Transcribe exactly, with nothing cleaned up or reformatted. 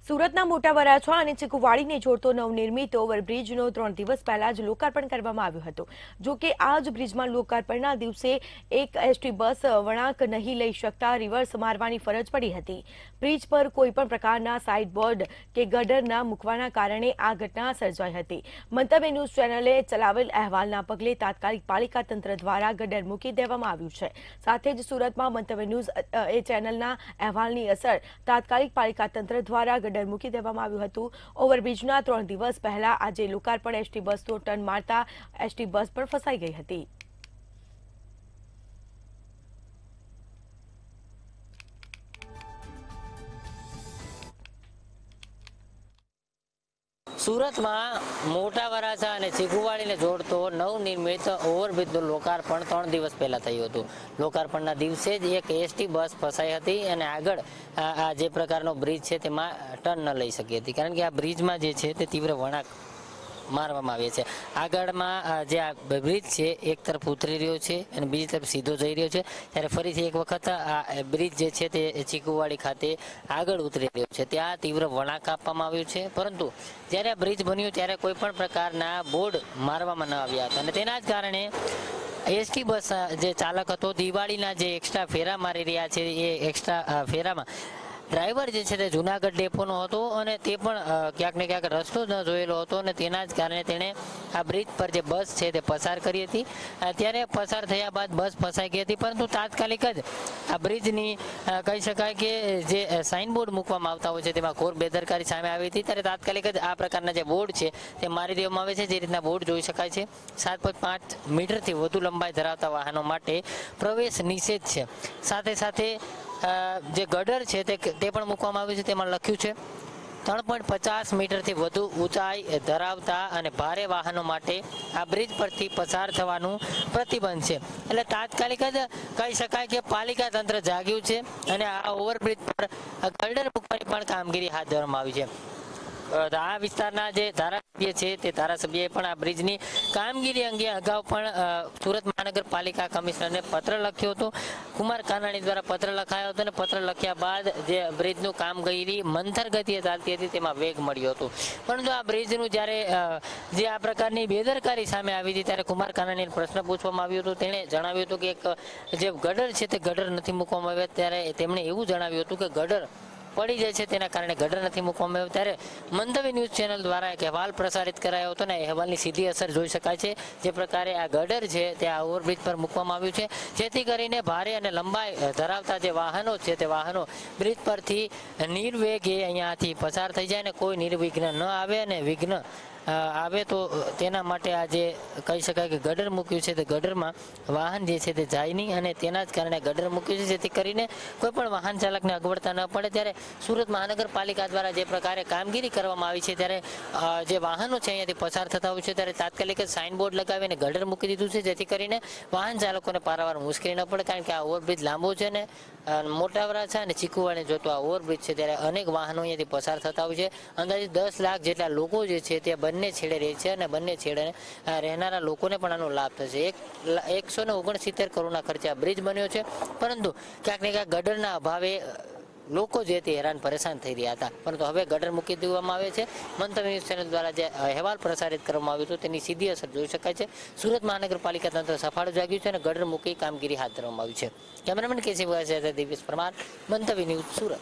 સુરતના મોટા વરાછા અને ચીકુવાડીને જોડતો નવનિર્મિત ઓવરબ્રિજનો ત્રણ દિવસ પહેલા જ લોકાર્પણ કરવામાં આવ્યું હતું। જો કે આ જ બ્રિજમાં લોકાર્પણના દિવસે એક એસટી બસ વળાંક નહીં લઈ શકતા રિવર્સ મારવાની ફરજ પડી હતી। બ્રિજ પર કોઈપણ પ્રકારના સાઇડ બોર્ડ કે ગટર ન મૂકવાના કારણે આ ઘટના સર્જાઈ હતી। મંતવ્ય ન્યૂઝ ચેનલે ચલાવેલ અહેવાલના પગલે તાત્કાલિક પાલિકા તંત્ર દ્વારા ગટર મૂકી દેવામાં આવ્યું છે। સાથે જ સુરતમાં મંતવ્ય ન્યૂઝ એ ચેનલના અહેવાલની અસર તાત્કાલિક પાલિકા તંત્ર દ્વારા ગટર મૂકી દેવામાં આવ્યું હતું। ઓવરબ્રિજના ત્રણ દિવસ પહેલા આજે લોકાર્પણ એસટી બસનો ટર્ન મારતા એસટી બસ પણ ફસાઈ ગઈ હતી। सूरत में मोटा वराछा और चीकुवाड़ी ने जोड़तो नवनिर्मित ओवरब्रिजનું लोकार्पण ત્રણ દિવસ પહેલા થયું હતું। લોકાર્પણના દિવસે જ એક એસટી બસ ફસાઈ હતી અને આગળ આ જે પ્રકારનો બ્રિજ છે તેમાં ટર્ન ન લઈ શકી હતી, કારણ કે આ બ્રિજમાં જે છે તે તીવ્ર વળાંક મારવામાં આવે છે। આગળમાં જે આ બ્રિજ છે એક તરફ ઉતરી રહ્યો છે અને બીજી તરફ સીધો જઈ રહ્યો છે, ત્યારે ફરીથી એક વખત આ બ્રિજ જે છે તે ચીકુવાડી ખાતે આગળ ઉતરી રહ્યો છે, ત્યાં તીવ્ર વળાંક આપવામાં આવ્યું છે। પરંતુ જ્યારે આ બ્રિજ બન્યું ત્યારે કોઈ પણ પ્રકારના બોર્ડ મારવામાં ન આવ્યા હતા અને તેના જ કારણે એસટી બસ જે ચાલક હતો દિવાળીના જે એક્સ્ટ્રા ફેરા મારી રહ્યા છે એ એક્સ્ટ્રા ફેરામાં ડ્રાઈવર જે છે તે જુનાગઢ ડેપોનો હતો અને તે પણ ક્યાંક ને ક્યાંક રસ્તો ન જોયેલો હતો અને તેના જ કારણે તેણે આ બ્રિજ પર જે બસ છે તે પસાર કરી હતી। ત્યારે પસાર થયા બાદ બસ ફસાઈ ગઈ હતી, પરંતુ તાત્કાલિક જ આ બ્રિજની કહી શકાય કે જે સાઇનબોર્ડ મૂકવામાં આવતા હોય છે તેમાં ઘોર બેદરકારી સામે આવી હતી। ત્યારે તાત્કાલિક જ આ પ્રકારના જે બોર્ડ છે તે મારી દેવામાં આવે છે। જે રીતના બોર્ડ જોઈ શકાય છે, સાત પોઈન્ટ પાંચ મીટરથી વધુ લંબાઈ ધરાવતા વાહનો માટે પ્રવેશ નિષેધ છે। સાથે સાથે જે ગટર છે તે તે પણ મૂકવામાં આવ્યું છે, તેમાં લખ્યું છે ત્રણ પોઈન્ટ પચાસ મીટરથી વધુ ઊંચાઈ ધરાવતા અને ભારે વાહનો માટે આ બ્રિજ પરથી પસાર થવાનું પ્રતિબંધ છે। એટલે તાત્કાલિક જ કહી શકાય કે પાલિકા તંત્ર જાગ્યું છે અને આ ઓવરબ્રિજ પર ગટર મૂકવાની પણ કામગીરી હાથ ધરવામાં આવી છે। આ વિસ્તારના જે ધારાસભ્ય છે તે ધારાસભ્યએ પણ આ બ્રિજની કામગીરી અંગે અગાઉ પણ સુરત મહાનગરપાલિકા કમિશનરને પત્ર લખ્યો હતો। કુમાર કાનાણી દ્વારા પત્ર લખાયો હતો અને પત્ર લખ્યા બાદ જે બ્રિજનું કામગીરી મંથર ગતિએ ચાલતી હતી તેમાં વેગ મળ્યો હતો। પરંતુ આ બ્રિજનું જ્યારે જે આ પ્રકારની બેદરકારી સામે આવી હતી ત્યારે કુમાર કાનાણીને પ્રશ્ન પૂછવામાં આવ્યો હતો। તેણે જણાવ્યું હતું કે એક જે ગટર છે તે ગટર નથી મૂકવામાં આવ્યા, ત્યારે તેમણે એવું જણાવ્યું હતું કે ગટર પડી જાય છે તેના કારણે ગટર નથી મૂકવામાં આવ્યો। ત્યારે મંતવ્ય ન્યૂઝ ચેનલ દ્વારા એક અહેવાલ પ્રસારિત કરાયો હતો અને અહેવાલની સીધી અસર જોઈ શકાય છે। જે પ્રકારે આ ગટર છે તે આ ઓવરબ્રિજ પર મૂકવામાં આવ્યું છે, જેથી કરીને ભારે અને લંબાઈ ધરાવતા જે વાહનો છે તે વાહનો બ્રિજ પરથી નિર્વેગે અહીંયાથી પસાર થઈ જાય અને કોઈ નિર્વિઘ્ન ન આવે અને વિઘ્ન આવે તો તેના માટે આ જે કહી શકાય કે ગટર મૂક્યું છે તે ગટરમાં વાહન જે છે તે જાય નહીં અને તેના જ કારણે ગટર મૂક્યું છે, જેથી કરીને કોઈ પણ વાહન ચાલકને અગવડતા ન પડે। ત્યારે સુરત મહાનગરપાલિકા દ્વારા જે પ્રકારે કામગીરી કરવામાં આવી છે ત્યારે જે વાહનો છે અહીંયાથી પસાર થતા હોય છે ત્યારે તાત્કાલિક જ સાઇન બોર્ડ લગાવીને ગટર મૂકી દીધું છે, જેથી કરીને વાહન ચાલકોને પારાવાર મુશ્કેલી ન પડે, કારણ કે આ ઓવરબ્રિજ લાંબો છે ને મોટા વરાછા અને ચીકુવાડીને જોતો આ ઓવરબ્રિજ છે ત્યારે અનેક વાહનો અહીંયાથી પસાર થતા હોય છે। અંદાજે દસ લાખ જેટલા લોકો જે છે તે બંને છેડે રહે છે અને બંને છેડે રહેનારા લોકોને પણ આનો લાભ થશે। એક એકસો ને ઓગણસિત્તેર કરોડના ખર્ચે આ બ્રિજ બન્યો છે, પરંતુ ક્યાંક ને ક્યાંક ગટરના અભાવે લોકો જે તે હેરાન પરેશાન થઈ રહ્યા હતા, પરંતુ હવે ગટર મૂકી દેવામાં આવે છે। મંતવ્ય ન્યૂઝ ચેનલ દ્વારા જે અહેવાલ પ્રસારિત કરવામાં આવ્યો હતો તેની સીધી અસર જોઈ શકાય છે। સુરત મહાનગરપાલિકા તંત્ર સફાળું જાગ્યું છે અને ગટર મૂકી કામગીરી હાથ ધરવામાં આવી છે। કેમેરામેન કેસી સાથે દિવ્યેશ પરમાર, મંતવ્ય ન્યૂઝ, સુરત।